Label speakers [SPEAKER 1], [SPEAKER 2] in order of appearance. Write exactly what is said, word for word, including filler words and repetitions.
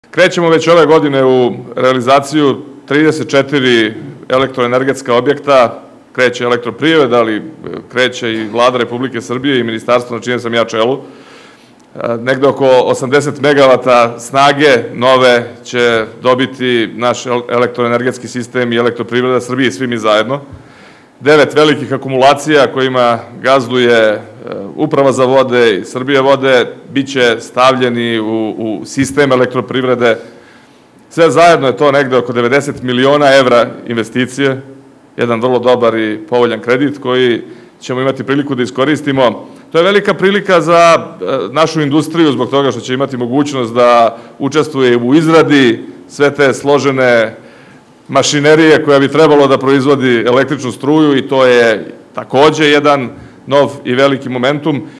[SPEAKER 1] Krećemo već ove godine u realizaciju trideset četiri elektroenergetska objekta, kreće elektroprivreda, ali kreće i Vlada Republike Srbije i ministarstvo na čijem sam ja čelu. Negde oko osamdeset megavata snage nove će dobiti naš elektroenergetski sistem i elektroprivreda Srbije i svi mi zajedno. Devet velikih akumulacija kojima gazduje Uprava za vode i Srbije vode biće stavljeni u, u sistem elektroprivrede. Sve zajedno je to negde oko devedeset miliona evra investicije, jedan vrlo dobar i povoljan kredit koji ćemo imati priliku da iskoristimo. To je velika prilika za našu industriju zbog toga što će imati mogućnost da učestvuje u izradi sve te složene mašinerije koja bi trebalo da proizvodi električnu struju i to je takođe jedan nov i veliki momentum.